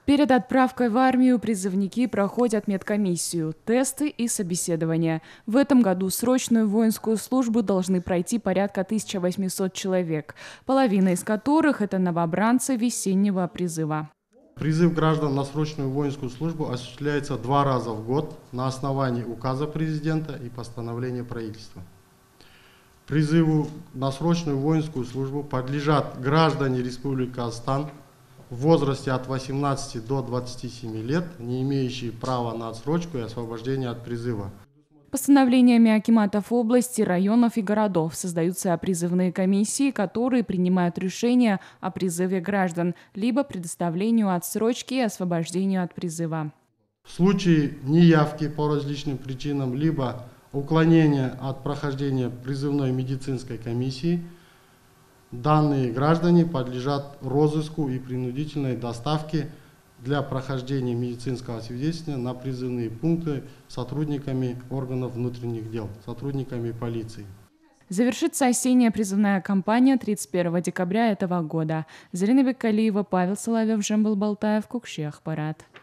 Перед отправкой в армию призывники проходят медкомиссию, тесты и собеседования. В этом году срочную воинскую службу должны пройти порядка 1800 человек, половина из которых – это новобранцы весеннего призыва. Призыв граждан на срочную воинскую службу осуществляется 2 раза в год на основании указа президента и постановления правительства. Призыву на срочную воинскую службу подлежат граждане Республики Казахстан в возрасте от 18 до 27 лет, не имеющие права на отсрочку и освобождение от призыва. Постановлениями акиматов области, районов и городов создаются призывные комиссии, которые принимают решения о призыве граждан, либо предоставлению отсрочки и освобождению от призыва. В случае неявки по различным причинам, либо уклонения от прохождения призывной медицинской комиссии, данные граждане подлежат розыску и принудительной доставке для прохождения медицинского свидетельства на призывные пункты сотрудниками органов внутренних дел, сотрудниками полиции. Завершится осенняя призывная кампания 31 декабря этого года. Зарина Беккалиева, Павел Соловьев, Жамбыл Балтаев, Кукши Ахпарат.